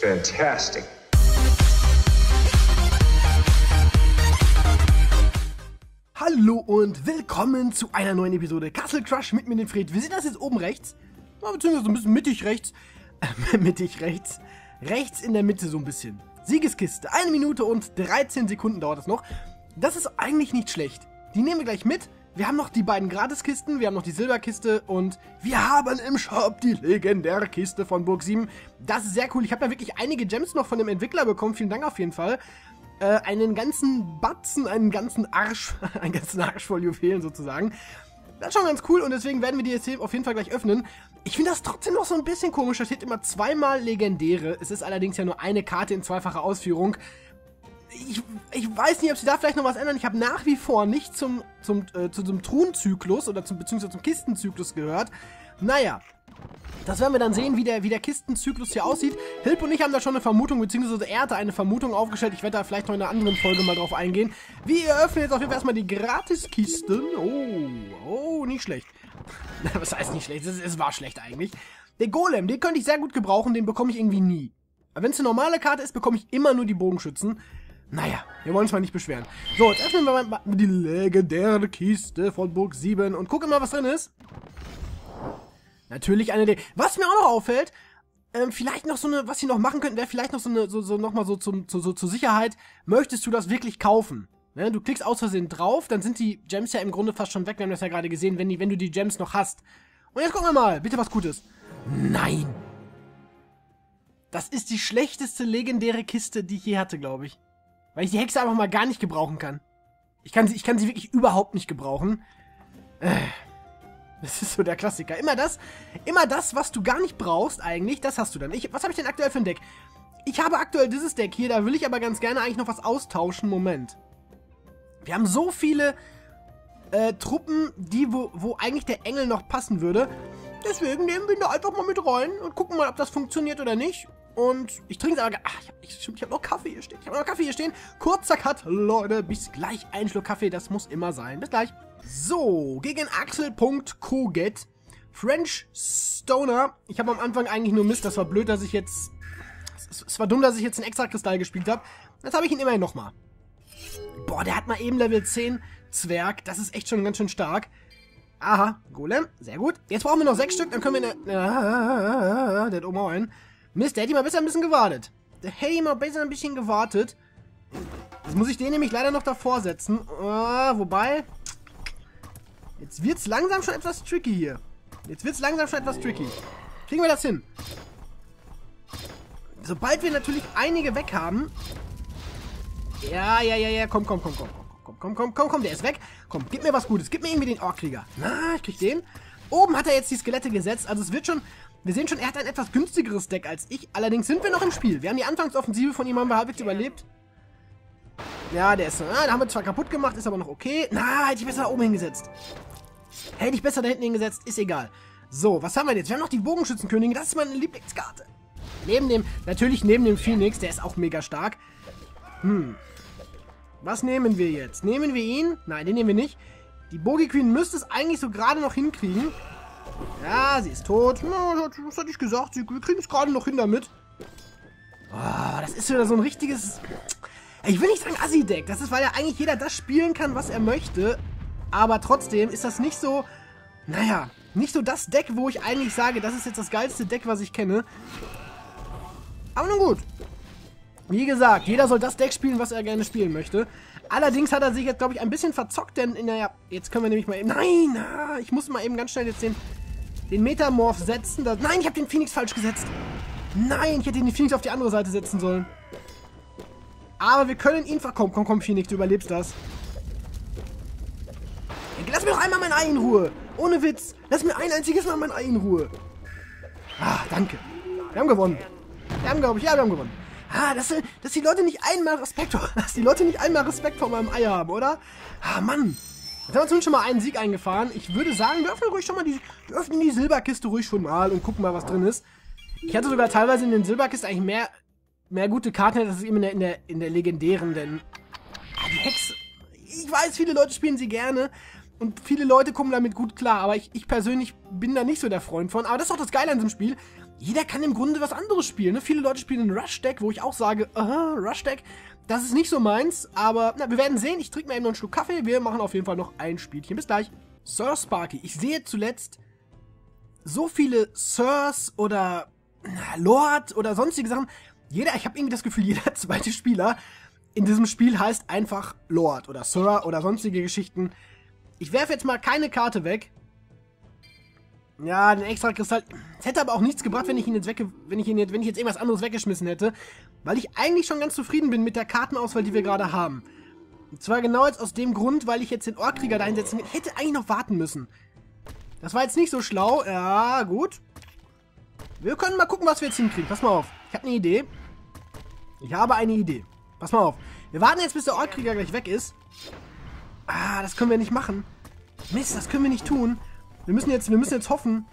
fantastic. Hallo und willkommen zu einer neuen Episode Castle Crush mit mir, den Fred. Wir sehen das jetzt oben rechts, beziehungsweise so ein bisschen mittig rechts. Rechts in der Mitte so ein bisschen. Siegeskiste, 1 Minute und 13 Sekunden dauert das noch. Das ist eigentlich nicht schlecht. Die nehmen wir gleich mit. Wir haben noch die beiden Gratiskisten, wir haben noch die Silberkiste und wir haben im Shop die legendäre Kiste von Burg 7. Das ist sehr cool. Ich habe da wirklich einige Gems noch von dem Entwickler bekommen. Vielen Dank auf jeden Fall. Einen ganzen Batzen, einen ganzen Arsch voll Juwelen sozusagen. Das ist schon ganz cool und deswegen werden wir die jetzt auf jeden Fall gleich öffnen. Ich finde das trotzdem noch so ein bisschen komisch. Da steht immer zweimal legendäre. Es ist allerdings ja nur eine Karte in zweifacher Ausführung. Ich weiß nicht, ob sie da vielleicht noch was ändern. Ich habe nach wie vor nicht zu zum Truhenzyklus oder beziehungsweise zum Kistenzyklus gehört. Naja, das werden wir dann sehen, wie der Kistenzyklus hier aussieht. Hilp und ich haben da schon eine Vermutung, beziehungsweise er hatte eine Vermutung aufgestellt. Ich werde da vielleicht noch in einer anderen Folge mal drauf eingehen. Wir eröffnen jetzt auf jeden Fall erstmal die Gratiskisten. Oh, nicht schlecht. Was heißt nicht schlecht? Es war schlecht eigentlich. Der Golem, den könnte ich sehr gut gebrauchen, den bekomme ich irgendwie nie. Aber wenn es eine normale Karte ist, bekomme ich immer nur die Bogenschützen. Naja, wir wollen uns mal nicht beschweren. So, jetzt öffnen wir mal die legendäre Kiste von Burg 7 und gucken mal, was drin ist. Natürlich eine der... Was mir auch noch auffällt, vielleicht noch so eine... Was sie noch machen könnten, wäre vielleicht noch so eine... nochmal so zur Sicherheit. Möchtest du das wirklich kaufen? Ne? Du klickst aus Versehen drauf, dann sind die Gems ja im Grunde fast schon weg. Wir haben das ja gerade gesehen, wenn du die Gems noch hast. Und jetzt gucken wir mal. Bitte was Gutes. Nein! Das ist die schlechteste legendäre Kiste, die ich je hatte, glaube ich. Weil ich die Hexe einfach mal gar nicht gebrauchen kann. Ich kann sie wirklich überhaupt nicht gebrauchen. Das ist so der Klassiker. Immer das, was du gar nicht brauchst eigentlich, das hast du dann. Was habe ich denn aktuell für ein Deck? Ich habe aktuell dieses Deck hier, da will ich aber ganz gerne eigentlich noch was austauschen. Moment. Wir haben so viele Truppen, wo eigentlich der Engel noch passen würde. Deswegen nehmen wir ihn da einfach mal mit rein und gucken mal, ob das funktioniert oder nicht. Und ich trinke es aber... ich habe noch Kaffee hier stehen. Kurzer Cut, Leute. Bis gleich. Ein Schluck Kaffee, das muss immer sein. Bis gleich. So, gegen Axel.Koget. French Stoner. Ich habe am Anfang eigentlich nur Mist. Das war blöd, dass ich jetzt... Es war dumm, dass ich jetzt einen Extra-Kristall gespielt habe. Jetzt habe ich ihn immerhin nochmal. Boah, der hat mal eben Level 10 Zwerg. Das ist echt schon ganz schön stark. Aha, Golem. Sehr gut. Jetzt brauchen wir noch 6 Stück. Dann können wir... Der hat oben auch einen. Mist, der hätte mal besser ein bisschen gewartet. Jetzt muss ich den nämlich leider noch davor setzen. Wobei... Jetzt wird es langsam schon etwas tricky hier. Kriegen wir das hin? Sobald wir natürlich einige weg haben... Ja. Komm, der ist weg. Komm, gib mir was Gutes. Gib mir irgendwie den Orkkrieger. Na, ich krieg den. Oben hat er jetzt die Skelette gesetzt. Also es wird schon... Wir sehen schon, er hat ein etwas günstigeres Deck als ich. Allerdings sind wir noch im Spiel. Wir haben die Anfangsoffensive von ihm, haben wir halbwegs überlebt. Ja, der ist... da haben wir zwar kaputt gemacht, ist aber noch okay. Na, hätte ich besser da oben hingesetzt. Hätte ich besser da hinten hingesetzt, ist egal. So, was haben wir jetzt? Wir haben noch die Bogenschützenkönigin. Das ist meine Lieblingskarte. Neben dem Phoenix, der ist auch mega stark. Was nehmen wir jetzt? Nehmen wir ihn? Nein, den nehmen wir nicht. Die Bogi Queen müsste es eigentlich so gerade noch hinkriegen. Ja, sie ist tot. Ja, was hatte ich gesagt? Wir kriegen es gerade noch hin damit. Oh, das ist wieder so ein richtiges... Ich will nicht sagen Assi-Deck. Das ist, weil ja eigentlich jeder das spielen kann, was er möchte. Aber trotzdem ist das nicht so... Naja, nicht so das Deck, wo ich eigentlich sage, das ist jetzt das geilste Deck, was ich kenne. Aber nun gut. Wie gesagt, jeder soll das Deck spielen, was er gerne spielen möchte. Allerdings hat er sich jetzt, glaube ich, ein bisschen verzockt, denn jetzt können wir nämlich mal eben... Nein, ich muss mal eben ganz schnell jetzt den Metamorph setzen. Nein, ich habe den Phoenix falsch gesetzt. Nein, ich hätte den Phoenix auf die andere Seite setzen sollen. Aber wir können ihn... Komm, Phoenix, du überlebst das. Lass mir doch einmal mein Ei in Ruhe. Ohne Witz. Lass mir ein einziges Mal mein Ei in Ruhe. Danke. Wir haben gewonnen. Wir haben gewonnen. Dass die Leute nicht einmal Respekt vor meinem Ei haben, oder? Mann. Jetzt haben wir zumindest schon mal einen Sieg eingefahren. Ich würde sagen, wir öffnen die Silberkiste ruhig schon mal und gucken mal, was drin ist. Ich hatte sogar teilweise in den Silberkisten eigentlich mehr gute Karten, als es eben in der legendären, denn die Hexe, ich weiß, viele Leute spielen sie gerne und viele Leute kommen damit gut klar, aber ich persönlich bin da nicht so der Freund von. Aber das ist doch das Geile an diesem Spiel. jeder kann im Grunde was anderes spielen. Ne? Viele Leute spielen ein Rush-Deck, wo ich auch sage, Rush-Deck, das ist nicht so meins. Aber na, wir werden sehen. Ich trinke mir eben noch einen Schluck Kaffee. Wir machen auf jeden Fall noch ein Spielchen. Bis gleich. Sir Sparky. Ich sehe zuletzt so viele Sirs oder Lord oder sonstige Sachen. Ich habe irgendwie das Gefühl, jeder zweite Spieler in diesem Spiel heißt einfach Lord oder Sir oder sonstige Geschichten. Ich werfe jetzt mal keine Karte weg. Ja, den extra Kristall. Es hätte aber auch nichts gebracht, wenn ich ihn jetzt wenn ich jetzt irgendwas anderes weggeschmissen hätte. Weil ich eigentlich schon ganz zufrieden bin mit der Kartenauswahl, die wir gerade haben. Und zwar genau jetzt aus dem Grund, weil ich jetzt den Orkkrieger da hinsetzen will. Ich hätte eigentlich noch warten müssen. Das war jetzt nicht so schlau. Ja, gut. Wir können mal gucken, was wir jetzt hinkriegen. Pass mal auf. Ich habe eine Idee. Ich habe eine Idee. Pass mal auf. Wir warten jetzt, bis der Orkkrieger gleich weg ist. Ah, das können wir nicht machen. Mist, das können wir nicht tun. Wir müssen jetzt hoffen.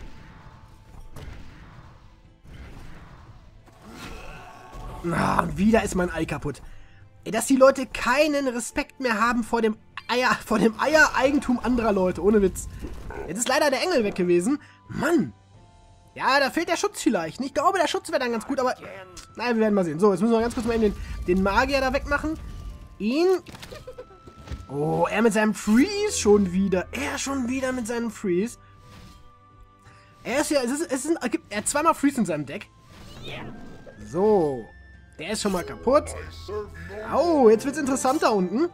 Ah, und wieder ist mein Ei kaputt. Ey, dass die Leute keinen Respekt mehr haben vor dem Eiereigentum anderer Leute. Ohne Witz. Jetzt ist leider der Engel weg gewesen. Mann. Ja, da fehlt der Schutz vielleicht. Ich glaube, der Schutz wäre dann ganz gut, aber naja, wir werden mal sehen. So, jetzt müssen wir ganz kurz mal eben den Magier da wegmachen. Ihn. Oh, er mit seinem Freeze schon wieder. Er schon wieder mit seinem Freeze. Er ist ja, er hat zweimal Freeze in seinem Deck. So. Der ist schon mal kaputt. Oh, jetzt wird's interessant da unten.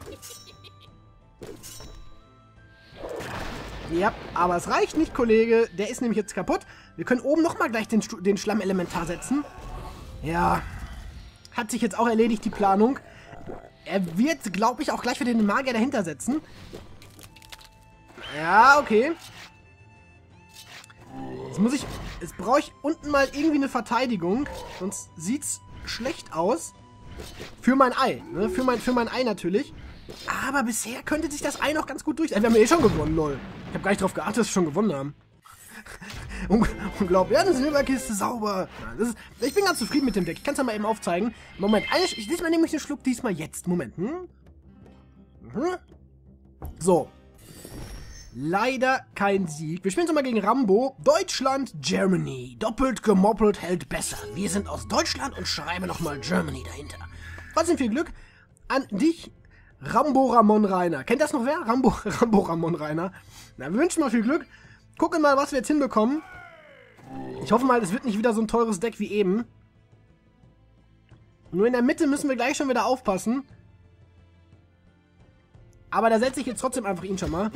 Ja, aber es reicht nicht, Kollege. Der ist nämlich jetzt kaputt. Wir können oben nochmal gleich den Schlammelementar setzen. Ja. Hat sich jetzt auch erledigt, die Planung. Er wird, glaube ich, auch gleich wieder den Magier dahinter setzen. Ja, okay. Jetzt brauche ich unten mal irgendwie eine Verteidigung. Sonst sieht's schlecht aus. Für mein Ei. Ne? Für mein Ei natürlich. Aber bisher könnte sich das Ei noch ganz gut durch... Wir haben ja eh schon gewonnen, lol. Ich habe gar nicht drauf geachtet, dass wir schon gewonnen haben. Unglaublich. Ja, eine Silberkiste, sauber. Ich bin ganz zufrieden mit dem Deck. Ich kann es ja mal eben aufzeigen. Moment, diesmal nehme ich den Schluck, diesmal jetzt. Moment. So. Leider kein Sieg. Wir spielen jetzt mal gegen Rambo. Deutschland, Germany. Doppelt gemoppelt hält besser. Wir sind aus Deutschland und schreiben nochmal Germany dahinter. Trotzdem viel Glück an dich, Rambo Ramon Rainer. Kennt das noch wer? Rambo Ramon Rainer. Na, wir wünschen mal viel Glück. Gucken mal, was wir jetzt hinbekommen. Ich hoffe mal, es wird nicht wieder so ein teures Deck wie eben. Nur in der Mitte müssen wir gleich schon wieder aufpassen. Aber da setze ich jetzt trotzdem einfach ihn schon mal.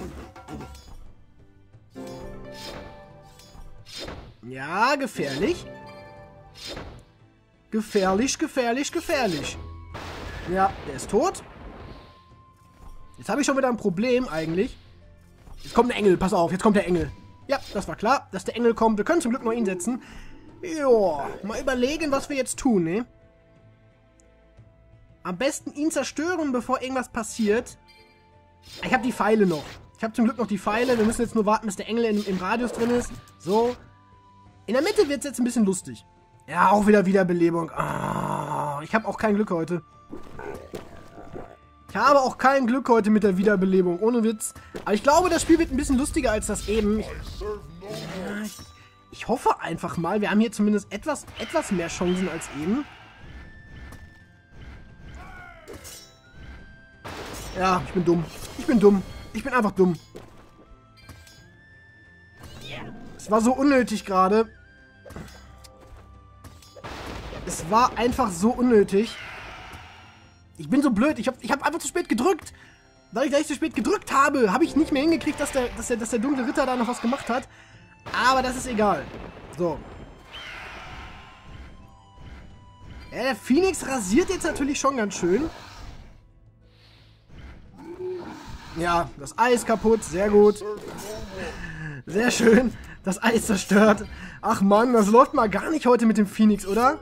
Ja, gefährlich. Gefährlich, gefährlich, gefährlich. Ja, der ist tot. Jetzt habe ich schon wieder ein Problem eigentlich. Jetzt kommt der Engel, pass auf, jetzt kommt der Engel. Ja, das war klar, dass der Engel kommt. Wir können zum Glück nur ihn setzen. Joa, mal überlegen, was wir jetzt tun, ne? Am besten ihn zerstören, bevor irgendwas passiert. Ich habe die Pfeile noch. Ich habe zum Glück noch die Pfeile. Wir müssen jetzt nur warten, bis der Engel im Radius drin ist. So. In der Mitte wird es jetzt ein bisschen lustig. Ja, auch wieder Wiederbelebung. Ah, ich habe auch kein Glück heute. Ich habe auch kein Glück heute mit der Wiederbelebung. Ohne Witz. Aber ich glaube, das Spiel wird ein bisschen lustiger als das eben. Ich hoffe einfach mal, wir haben hier zumindest etwas mehr Chancen als eben. Ja, ich bin dumm. Ich bin dumm. Ich bin einfach dumm. Es war so unnötig gerade. Es war einfach so unnötig. Ich bin so blöd. Ich hab einfach zu spät gedrückt. Weil ich gleich zu spät gedrückt habe, habe ich nicht mehr hingekriegt, dass der dunkle Ritter da noch was gemacht hat. Aber das ist egal. So. Ja, der Phoenix rasiert jetzt natürlich schon ganz schön. Ja, das Ei ist kaputt. Sehr gut. Sehr schön. Das Ei ist zerstört. Ach Mann, das läuft mal gar nicht heute mit dem Phoenix, oder?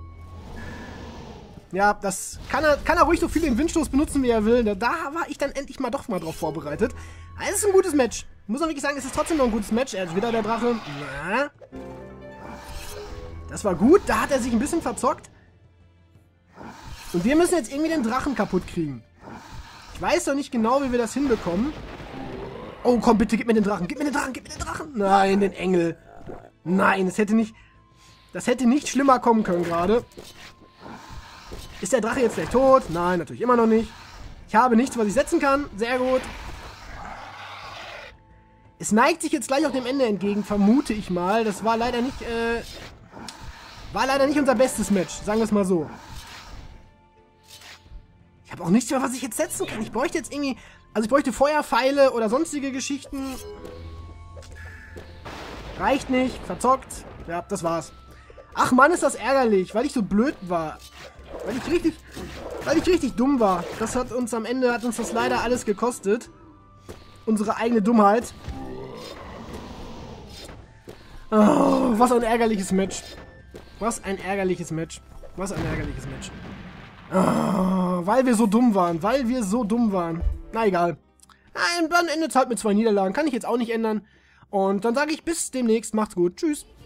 Ja, das kann er ruhig so viel den Windstoß benutzen, wie er will. Da war ich dann endlich mal doch mal drauf vorbereitet. Es ist ein gutes Match. Ich muss auch wirklich sagen, es ist trotzdem noch ein gutes Match. Er ist wieder der Drache. Na. Das war gut. Da hat er sich ein bisschen verzockt. Und wir müssen jetzt irgendwie den Drachen kaputt kriegen. Ich weiß doch nicht genau, wie wir das hinbekommen. Oh, komm bitte, gib mir den Drachen. Gib mir den Drachen, gib mir den Drachen. Nein, den Engel. Nein, es hätte nicht... Das hätte nicht schlimmer kommen können gerade. Ist der Drache jetzt gleich tot? Nein, natürlich immer noch nicht. Ich habe nichts, was ich setzen kann. Sehr gut. Es neigt sich jetzt gleich auch dem Ende entgegen, vermute ich mal. Das war leider nicht, unser bestes Match. Sagen wir es mal so. Ich habe auch nichts mehr, was ich jetzt setzen kann. Ich bräuchte jetzt irgendwie... Also ich bräuchte Feuerpfeile oder sonstige Geschichten. Reicht nicht. Verzockt. Ja, das war's. Ach Mann, ist das ärgerlich, weil ich so blöd war. Weil ich richtig dumm war. Das hat uns am Ende, hat uns das leider alles gekostet. Unsere eigene Dummheit. Oh, was ein ärgerliches Match. Was ein ärgerliches Match. Was ein ärgerliches Match. Oh, weil wir so dumm waren. Weil wir so dumm waren. Na egal. Nein, dann endet es halt mit 2 Niederlagen. Kann ich jetzt auch nicht ändern. Und dann sage ich bis demnächst. Macht's gut. Tschüss.